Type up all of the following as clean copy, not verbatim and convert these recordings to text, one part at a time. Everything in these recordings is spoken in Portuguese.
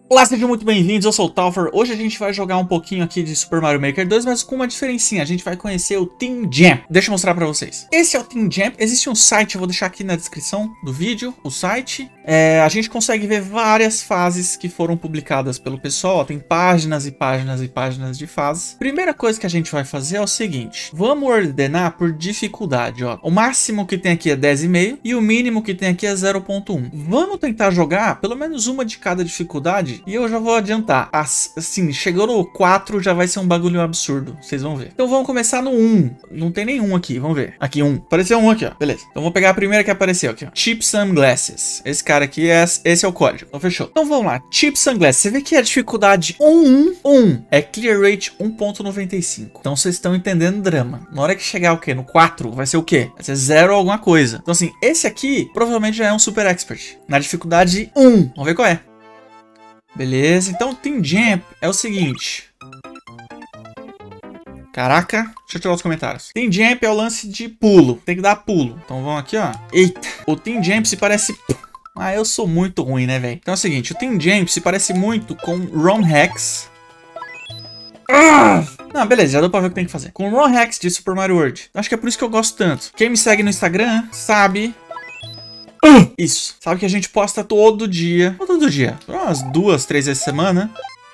Olá, sejam muito bem-vindos, eu sou o Talfer. Hoje a gente vai jogar um pouquinho aqui de Super Mario Maker 2, mas com uma diferencinha. A gente vai conhecer o Team Jump. Deixa eu mostrar pra vocês. Esse é o Team Jump. Existe um site, eu vou deixar aqui na descrição do vídeo, o site. A gente consegue ver várias fases que foram publicadas pelo pessoal. Tem páginas e páginas e páginas de fases. Primeira coisa que a gente vai fazer é o seguinte. Vamos ordenar por dificuldade, ó. O máximo que tem aqui é 10,5 e o mínimo que tem aqui é 0,1. Vamos tentar jogar pelo menos uma de cada dificuldade. E eu já vou adiantar. Assim, chegou no 4 já vai ser um bagulho absurdo. Vocês vão ver. Então vamos começar no 1. Não tem nenhum aqui, vamos ver. Aqui 1. Apareceu um aqui, ó. Beleza. Então vou pegar a primeira que apareceu aqui, ó. Cheap Sunglasses. Esse cara aqui, esse é o código. Então fechou. Então vamos lá. Cheap Sunglasses. Você vê que a dificuldade 1 é Clear Rate 1.95. Então vocês estão entendendo o drama. Na hora que chegar o quê? No 4 vai ser o quê? Vai ser 0 alguma coisa. Então assim, esse aqui provavelmente já é um Super Expert. Na dificuldade 1. Vamos ver qual é. Beleza, então o Team Jump é o seguinte. Caraca, deixa eu tirar os comentários. Team Jump é o lance de pulo, tem que dar pulo. Então vamos aqui, ó. Eita, o Team Jump se parece... Ah, eu sou muito ruim, né, velho? Então é o seguinte, o Team Jump se parece muito com ROM Hacks. Não, beleza, já deu pra ver o que tem que fazer. Com ROM Hacks de Super Mario World. Acho que é por isso que eu gosto tanto. Quem me segue no Instagram sabe... Isso. Sabe que a gente posta todo dia. Todo dia. Umas 2, 3 vezes por semana.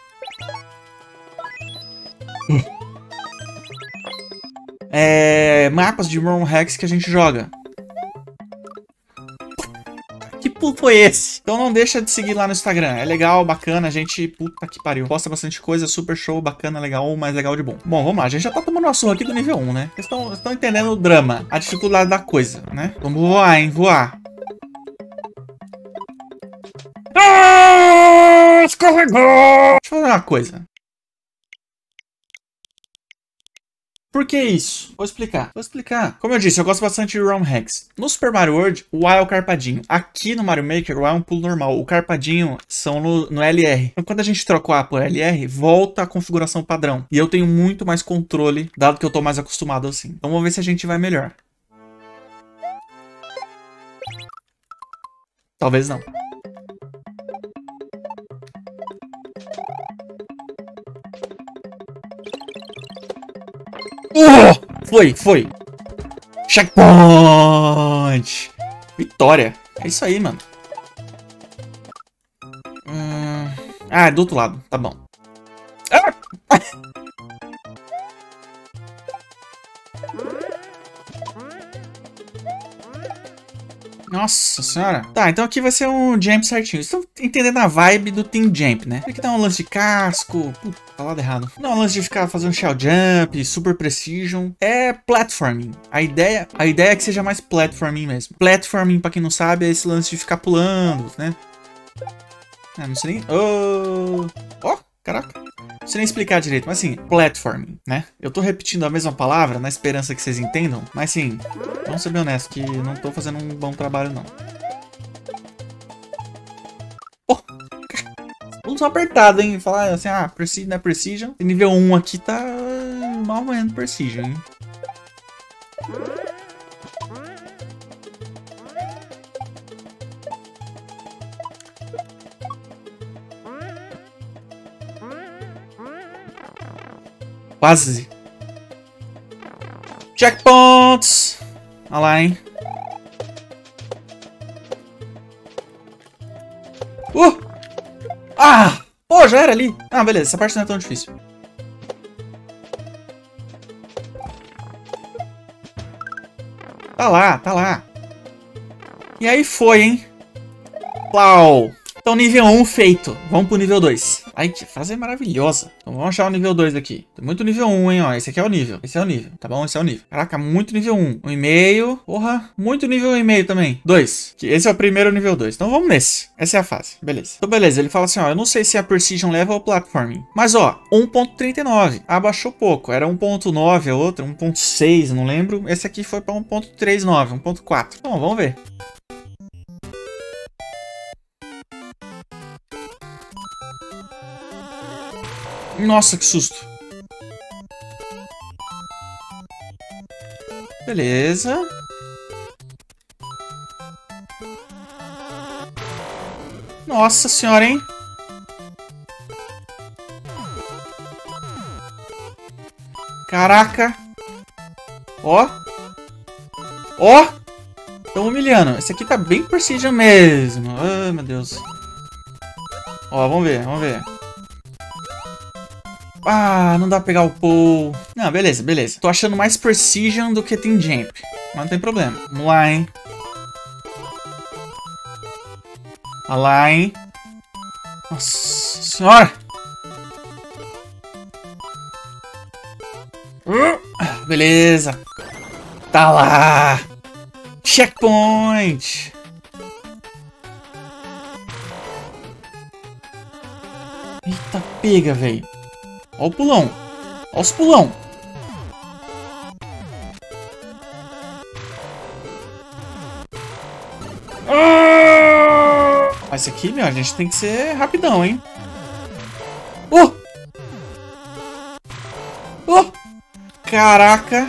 Mapas de ROM Hacks que a gente joga. Que pulo foi esse? Então não deixa de seguir lá no Instagram. É legal, bacana. A gente, puta que pariu, posta bastante coisa. Super show, bacana, legal, mais legal de bom. Bom, vamos lá. A gente já tá tomando uma surra aqui do nível 1, né? Vocês estão entendendo o drama. A dificuldade da coisa, né? Vamos voar, hein? Voar. Escorregou! Deixa eu fazer uma coisa. Por que isso? Vou explicar. Como eu disse, eu gosto bastante de ROM Hacks. No Super Mario World, o A é o carpadinho. Aqui no Mario Maker, o A é um pulo normal. O carpadinho são no LR. Então, quando a gente troca o A por LR, volta a configuração padrão. E eu tenho muito mais controle, dado que eu tô mais acostumado assim. Então, vamos ver se a gente vai melhor. Talvez não. Foi. Checkpoint. Vitória. É isso aí, mano. É do outro lado. Tá bom. Nossa senhora. Tá, então aqui vai ser um jump certinho. Vocês estão entendendo a vibe do Team Jump, né? Aqui dá um lance de casco. Puta, tá lado errado. Não, um lance de ficar fazendo shell jump, super precision. É platforming. A ideia é que seja mais platforming mesmo. Platforming, pra quem não sabe, é esse lance de ficar pulando, né? Não sei nem... Ó, caraca. Não sei nem explicar direito, mas assim, platforming, né? Eu tô repetindo a mesma palavra na esperança que vocês entendam, mas sim, vamos ser bem honestos que não tô fazendo um bom trabalho, não. Pulos são apertados, hein? Falar assim, Precision não é Precision. E nível 1 aqui tá mal ou menos Precision, hein? Quase. Checkpoints. Olha lá, hein. Pô, já era ali. Beleza. Essa parte não é tão difícil. Tá lá. E aí foi, hein. Plau. Então, nível 1 feito. Vamos pro nível 2. Ai, que fase maravilhosa. Então, vamos achar o nível 2 aqui. Tem muito nível 1, hein, ó. Esse aqui é o nível. Esse é o nível. Tá bom? Esse é o nível. Caraca, muito nível 1. 1,5. Porra. Muito nível 1,5 também. 2. Esse é o primeiro nível 2. Então, vamos nesse. Essa é a fase. Beleza. Então, beleza. Ele fala assim, ó. Eu não sei se é Precision Level ou Platforming. Mas, ó. 1.39. Abaixou pouco. Era 1.9 a outra. 1.6, não lembro. Esse aqui foi pra 1.39. 1.4. Bom, vamos ver. Nossa, que susto. Beleza. Nossa senhora, hein? Caraca. Ó. Ó. Tão humilhando. Esse aqui tá bem precision mesmo. Ai, meu Deus. Ó, vamos ver, vamos ver. Ah, não dá pra pegar o pull. Não, beleza, beleza. Tô achando mais precision do que team jump. Mas não tem problema. Vamos lá, hein. Olha lá, hein. Nossa senhora. Beleza. Tá lá. Checkpoint. Eita, pega, velho. Ó o pulão. Ó os pulão. Mas esse aqui, meu, a gente tem que ser rapidão, hein? Caraca.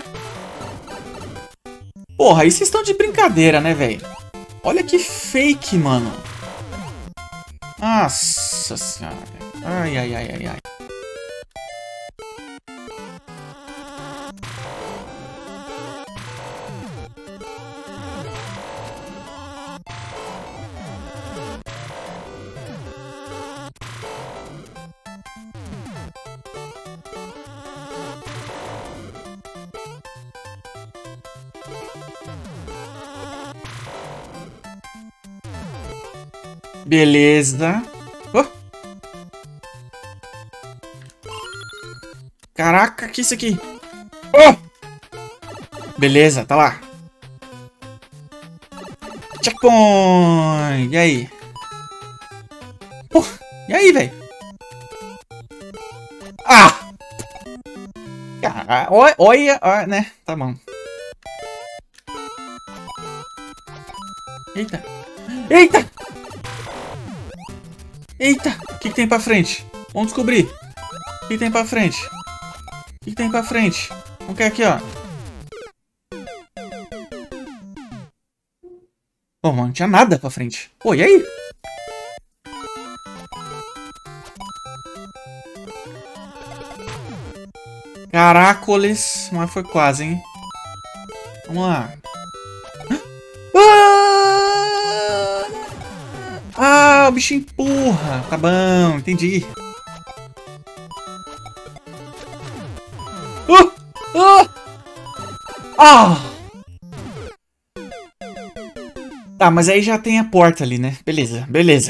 Porra, aí vocês estão de brincadeira, né, velho? Olha que fake, mano. Nossa senhora. Ai, ai, ai, ai, ai. Beleza. Caraca, que isso aqui? Beleza, tá lá. Checkpoint. E aí? E aí, velho? Cara, olha, né? Tá bom. Eita. Eita! Eita! O que tem pra frente? Vamos descobrir. O que tem pra frente? O que tem pra frente? Vamos aqui, ó. Pô, mano, não tinha nada pra frente. Pô, e aí? Caracoles. Mas foi quase, hein? Vamos lá. Ah, o bicho empurra. Tá bom, entendi. Tá, mas aí já tem a porta ali, né? Beleza, beleza.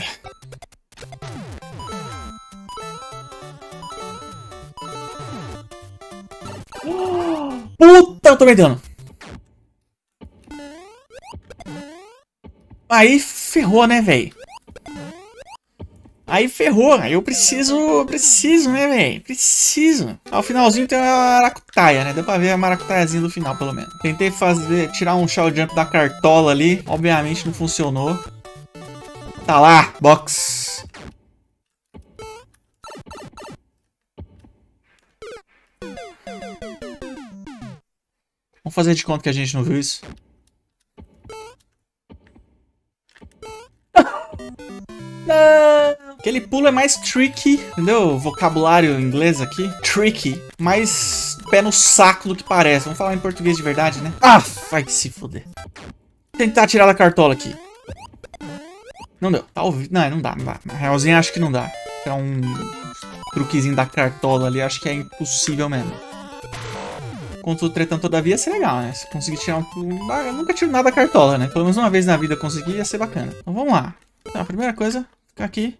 Puta, eu tô me dando. Aí ferrou, né, velho? Aí ferrou, aí eu preciso, né, velho? Preciso. Ao finalzinho tem uma maracutaia, né? Deu pra ver a maracutaiazinha do final, pelo menos. Tentei tirar um shell jump da cartola ali. Obviamente não funcionou. Tá lá, box. Vamos fazer de conta que a gente não viu isso. Não. Aquele pulo é mais tricky, entendeu? O vocabulário inglês aqui. Tricky. Mais pé no saco do que parece. Vamos falar em português de verdade, né? Ah, vai se foder. Vou tentar tirar da cartola aqui. Não deu. Talvez. Não, não dá, não dá. Na realzinha acho que não dá. Tirar um truquezinho da cartola ali, acho que é impossível mesmo. Contudo, tretando, todavia, ia ser legal, né? Se conseguir tirar um... Eu nunca tiro nada da cartola, né? Pelo menos uma vez na vida conseguir, ia ser bacana. Então vamos lá. Então, a primeira coisa, ficar aqui.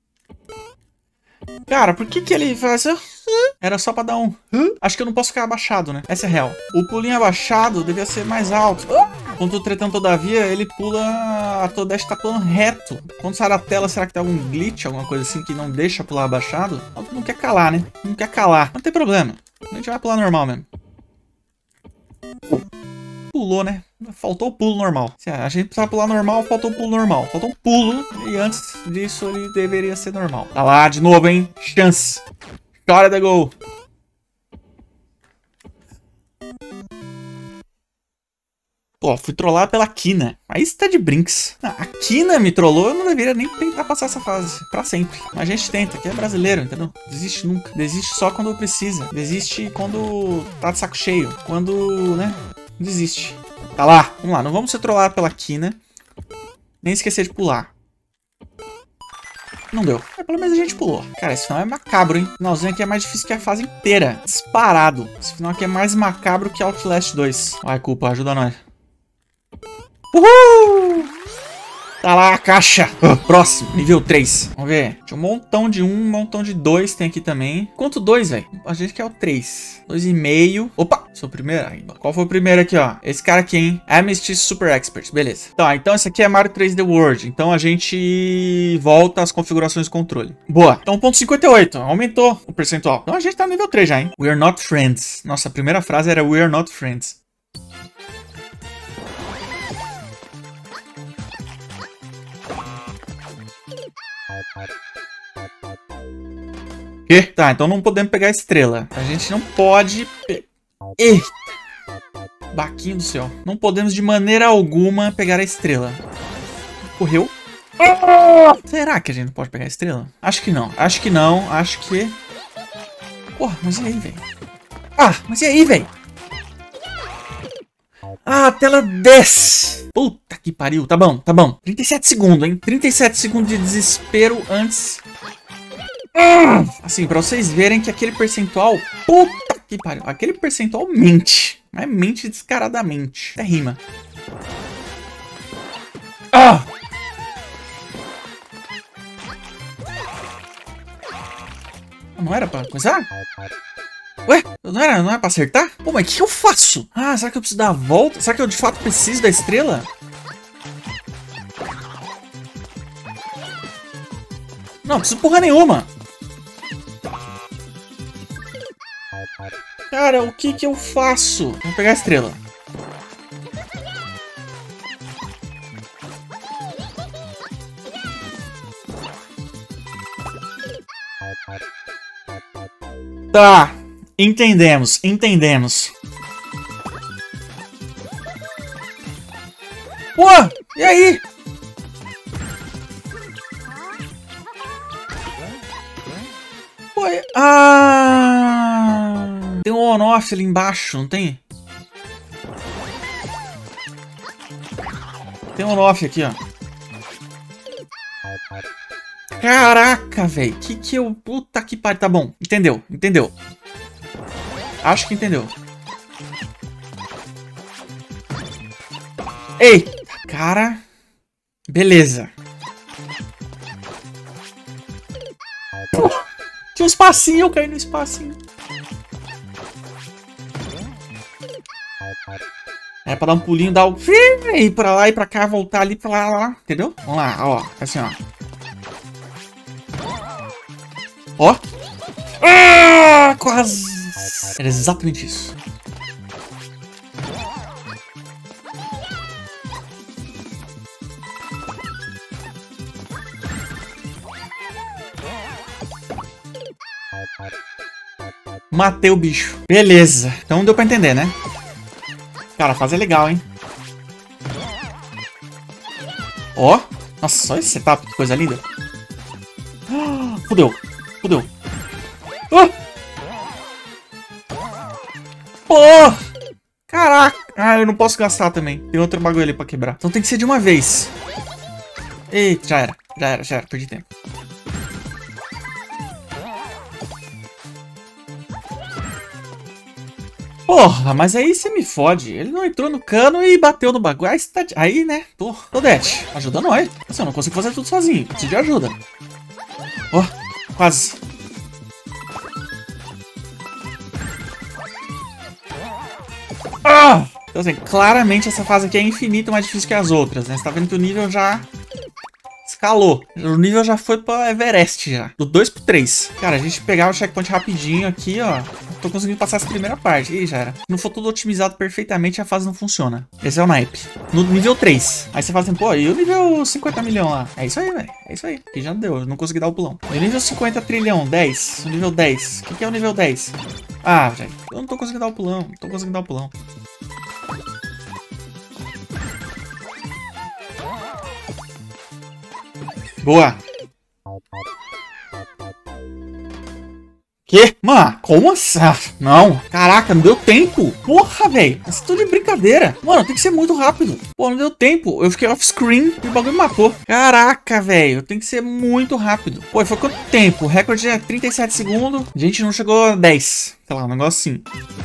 Cara, por que ele faz... Era só pra dar um... Acho que eu não posso ficar abaixado, né? Essa é real. O pulinho abaixado devia ser mais alto. Contudo, tretando, todavia, ele pula... A Todesh tá pulando reto. Quando sai da tela, será que tem algum glitch, alguma coisa assim que não deixa pular abaixado? Não quer calar, né? Não quer calar. Não tem problema. A gente vai pular normal mesmo. Pulou, né? Faltou o pulo normal. A gente precisava pular normal, faltou o pulo normal. Faltou um pulo e antes disso ele deveria ser normal. Tá lá de novo, hein? Chance. História da gol. Pô, fui trollado pela Kina. Aí você tá de brinks. Ah, a Kina me trollou, eu não deveria nem tentar passar essa fase. Pra sempre. Mas a gente tenta, que é brasileiro, entendeu? Desiste nunca. Desiste só quando precisa. Desiste quando tá de saco cheio. Quando, né? Desiste. Tá lá. Vamos lá, não vamos ser trollados pela Kina. Nem esquecer de pular. Não deu. Mas pelo menos a gente pulou. Cara, esse final é macabro, hein? O finalzinho aqui é mais difícil que a fase inteira. Disparado. Esse final aqui é mais macabro que Outlast 2. Vai, culpa, ajuda nós. Uhul! Tá lá a caixa. Próximo, nível 3. Vamos ver. Tinha um montão de 1, um montão de 2 tem aqui também. Quanto 2, velho? A gente quer o 3. 2,5. Opa! Sou o primeiro ainda. Qual foi o primeiro aqui, ó? Esse cara aqui, hein? Amnesty Super Expert. Beleza. Tá, então esse aqui é Mario 3D World. Então a gente volta às configurações do controle. Boa. Então, 1,58. Aumentou o percentual. Então a gente tá no nível 3 já, hein? We are not friends. Nossa, a primeira frase era We are not friends. Que? Tá, então não podemos pegar a estrela. A gente não pode... Eita! Baquinho do céu. Não podemos de maneira alguma pegar a estrela. Correu. Será que a gente não pode pegar a estrela? Acho que não. Acho que não. Acho que... Porra, mas e aí, velho? Ah, mas e aí, velho? Ah, a tela desce. Puta que pariu. Tá bom, tá bom. 37 segundos, hein? 37 segundos de desespero antes... Assim, pra vocês verem que aquele percentual... Puta que pariu. Aquele percentual mente. Mas mente descaradamente. Até rima. Ah! Não era pra coisar? Ué? Não era pra acertar? Pô, mas o que eu faço? Ah, será que eu preciso dar a volta? Será que eu de fato preciso da estrela? Não, preciso porra nenhuma. Cara, o que que eu faço? Vou pegar a estrela. Tá. Entendemos, entendemos. Pô, e aí? Pô, tem um on-off ali embaixo, não tem? Tem um on-off aqui, ó. Caraca, velho. Que eu... Puta que pariu. Tá bom. Entendeu, entendeu. Acho que entendeu. Eita, cara. Beleza. Tinha um espacinho, eu caí no espacinho. É pra dar um pulinho, dar o... Ir pra lá e pra cá, voltar ali pra lá. Entendeu? Vamos lá, ó. Assim, ó. Ó. Ah, quase. Era exatamente isso. Matei o bicho. Beleza. Então deu pra entender, né? Cara, a fase é legal, hein? Ó. Nossa, olha esse setup, que coisa linda. Fudeu. Fudeu. Pô! Caraca. Ah, eu não posso gastar também. Tem outro bagulho ali pra quebrar. Então tem que ser de uma vez. Eita, já era. Já era, já era. Perdi tempo. Porra, mas aí você me fode. Ele não entrou no cano e bateu no bagulho. Aí, né? Todete, ajuda nós. Assim, eu não consigo fazer tudo sozinho. Preciso de ajuda. Ó, quase. Ah! Então assim, claramente essa fase aqui é infinita mais difícil que as outras, né? Você tá vendo que o nível já... escalou. O nível já foi pra Everest já. Do 2 pro 3. Cara, a gente pegar o checkpoint rapidinho aqui, ó. Tô conseguindo passar essa primeira parte. Ih, já era. Se não for tudo otimizado perfeitamente, a fase não funciona. Esse é o naipe. No nível 3. Aí você fala assim, pô, e o nível 50 milhão lá? É isso aí, velho. É isso aí. Que já deu. Eu não consegui dar o pulão. E o nível 50 trilhão, 10. O nível 10. O que é o nível 10? Ah, velho. Eu não tô conseguindo dar o pulão. Não tô conseguindo dar o pulão. Boa. Que? Mano, como assim? Não. Caraca, não deu tempo. Porra, velho. Isso tudo de brincadeira. Mano, tem que ser muito rápido. Pô, não deu tempo. Eu fiquei off-screen e o bagulho me matou. Caraca, velho. Tem que ser muito rápido. Pô, e foi quanto tempo? O recorde é 37 segundos. A gente não chegou a 10. Sei lá, um negócio assim.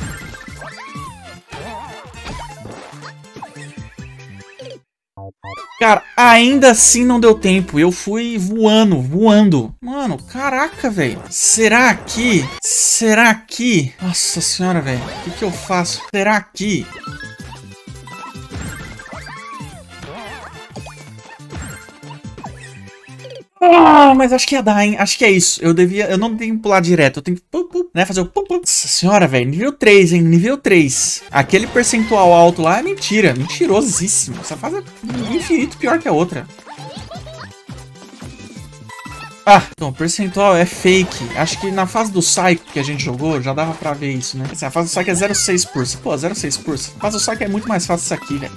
Cara, ainda assim não deu tempo. Eu fui voando. Mano, caraca, velho. Será que... Nossa senhora, velho. O que eu faço? Será que... Ah, mas acho que ia dar, hein? Acho que é isso. Eu não tenho que pular direto. Eu tenho que, né, fazer o... Nossa senhora, velho. Nível 3, hein? Nível 3. Aquele percentual alto lá é mentira. Mentirosíssimo. Essa fase é infinito pior que a outra. Ah, então, o percentual é fake. Acho que na fase do Psycho que a gente jogou, já dava pra ver isso, né? Assim, a fase do Psycho é 0,6%. Pô, 0,6%. A fase do Psycho é muito mais fácil isso aqui, velho.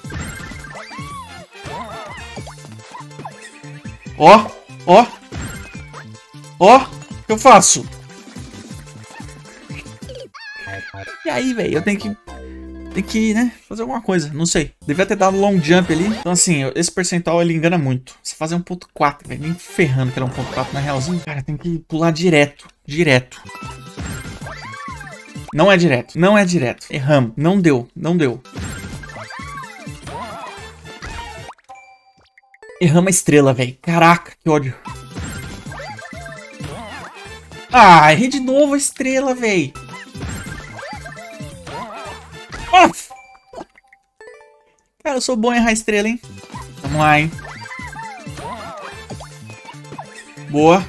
Ó. Ó. Ó. O que eu faço? E aí, velho? Eu tenho que, né, fazer alguma coisa. Não sei. Devia ter dado long jump ali. Então, assim, esse percentual, ele engana muito. Você fazer 1.4, velho. Nem ferrando que era 1.4 na realzinho. Cara, tem que pular direto. Direto. Não é direto. Não é direto. Erramos. Não deu. Não deu. Erramos a estrela, velho. Caraca, que ódio. Ah, errei de novo a estrela, velho. Ah! Cara, eu sou bom em errar a estrela, hein? Vamos lá, hein? Boa.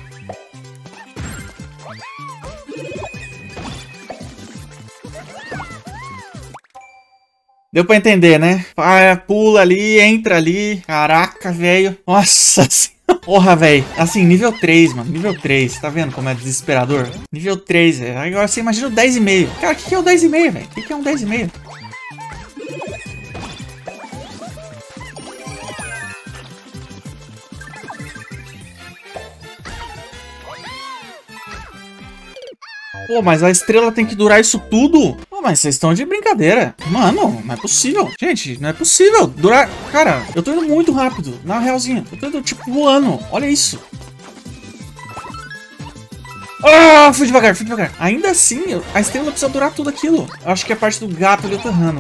Deu pra entender, né? Pula ali, entra ali. Caraca, velho. Nossa senhora. Porra, velho. Assim, nível 3, mano. Nível 3. Tá vendo como é desesperador? Nível 3, velho. Agora você imagina o 10,5. Cara, o que é o 10,5, velho? O que é um 10,5? Pô, mas a estrela tem que durar isso tudo? Pô, mas vocês estão de brincadeira. Mano, não é possível. Gente, não é possível. Durar... Cara, eu tô indo muito rápido. Na realzinha. Eu tô indo, tipo, voando. Olha isso. Ah, fui devagar, fui devagar. Ainda assim, a estrela precisa durar tudo aquilo. Eu acho que é a parte do gato ali eu tô errando.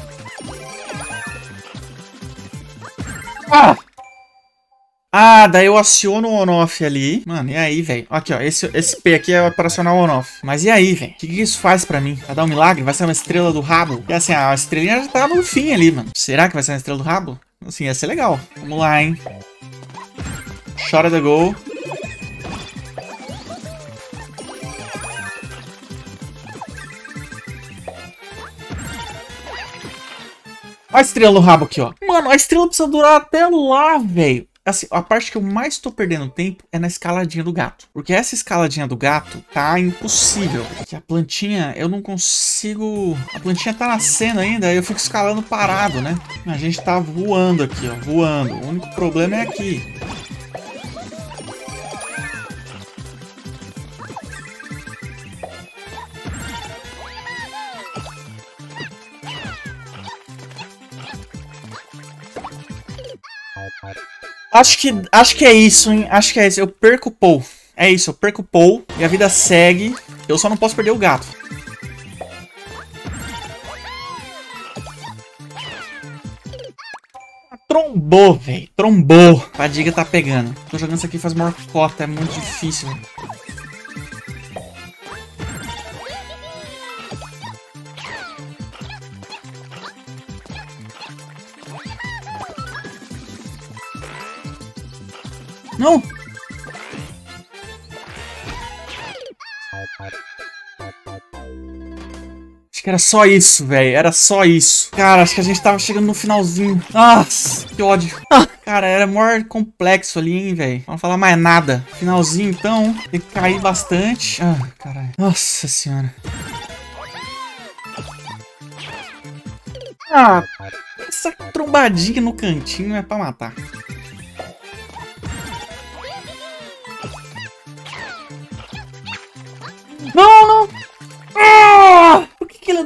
Ah! Ah, daí eu aciono o on-off ali. Mano, e aí, velho? Aqui, ó. Esse P aqui é para acionar o on-off. Mas e aí, velho? O que isso faz pra mim? Vai dar um milagre? Vai ser uma estrela do rabo? E assim, a estrelinha já tá no fim ali, mano. Será que vai ser uma estrela do rabo? Assim, ia ser legal. Vamos lá, hein? Shot at the goal. Olha a estrela no rabo aqui, ó. Mano, a estrela precisa durar até lá, velho. Assim, a parte que eu mais tô perdendo tempo é na escaladinha do gato. Porque essa escaladinha do gato tá impossível. Porque a plantinha, eu não consigo... A plantinha tá nascendo ainda, aí eu fico escalando parado, né? A gente tá voando aqui, ó. Voando. O único problema é aqui. Acho que é isso, hein? Acho que é isso. Eu perco o Paul. É isso, eu perco o Paul e a vida segue. Eu só não posso perder o gato. Trombou, velho. Trombou. A Fadiga tá pegando. Tô jogando isso aqui faz maior cota. É muito difícil, véio. Não! Acho que era só isso, velho. Era só isso. Cara, acho que a gente tava chegando no finalzinho. Nossa, que ódio. Cara, era maior complexo ali, hein, velho. Não falar mais nada. Finalzinho, então. Tem que cair bastante. Ah, caralho. Nossa senhora. Ah, essa trombadinha no cantinho é pra matar.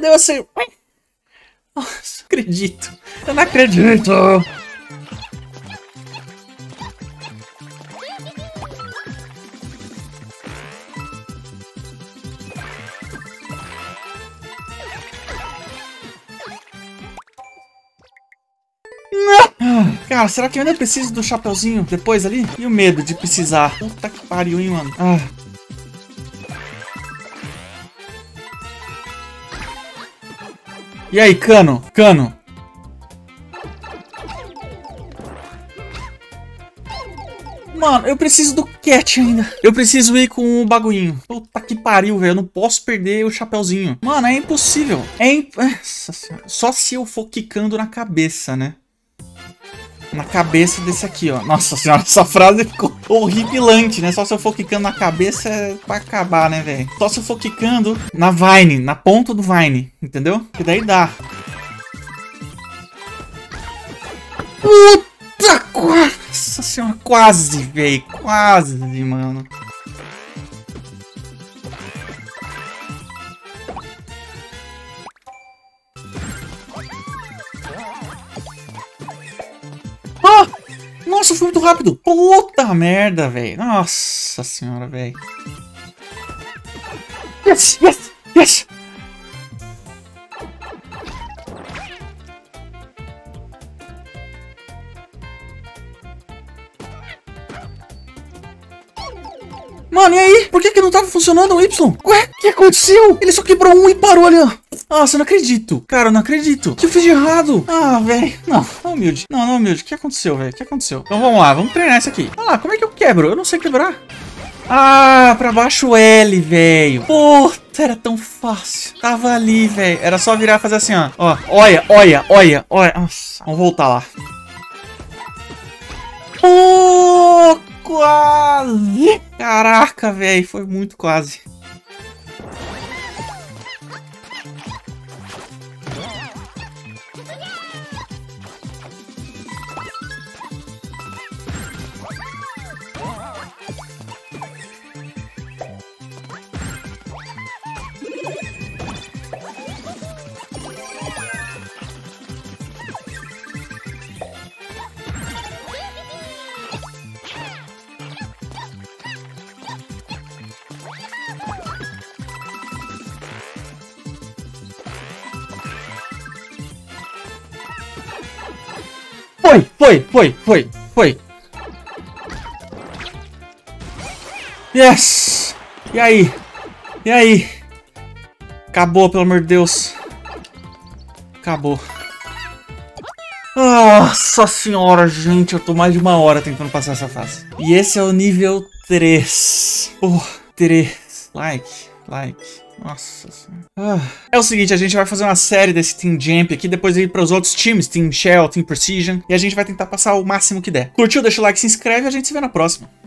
Deus, eu... Nossa, não acredito. Eu não acredito. Cara, será que eu ainda preciso do chapeuzinho depois ali? E o medo de precisar? Puta que pariu, hein, mano? E aí, Cano? Cano? Mano, eu preciso do Cat ainda. Eu preciso ir com o bagulhinho. Puta que pariu, velho. Eu não posso perder o chapeuzinho. Mano, é impossível. Nossa senhora. Só se eu for quicando na cabeça, né? Na cabeça desse aqui, ó. Nossa senhora, essa frase ficou horripilante, né? Só se eu for quicando na cabeça é pra acabar, né, velho? Só se eu for quicando na Vine, na ponta do Vine, entendeu? Que daí dá. Puta, nossa senhora, quase, velho. Quase, mano. Nossa, foi muito rápido. Puta merda, velho. Nossa senhora, velho. Yes, yes, yes. Mano, e aí? Por que não tava funcionando o Y? Ué, o que aconteceu? Ele só quebrou um e parou ali, ó. Nossa, eu não acredito. Cara, eu não acredito. O que eu fiz de errado? Ah, velho. Não, humilde. Não, humilde. O que aconteceu, velho? O que aconteceu? Então vamos lá, vamos treinar isso aqui. Olha lá, como é que eu quebro? Eu não sei quebrar. Ah, pra baixo o L, velho. Puta, era tão fácil. Tava ali, velho. Era só virar e fazer assim, ó. Ó, olha. Nossa, vamos voltar lá. Oh, quase. Caraca, velho. Foi muito quase. Foi. Yes! E aí? Acabou, pelo amor de Deus. Acabou. Nossa senhora, gente. Eu tô mais de 1 hora tentando passar essa fase. E esse é o nível 3. 3. Like. Nossa senhora. É o seguinte, a gente vai fazer uma série desse Team Jump aqui, depois ir para os outros times, Team Shell, Team Precision, e a gente vai tentar passar o máximo que der. Curtiu? Deixa o like, se inscreve e a gente se vê na próxima.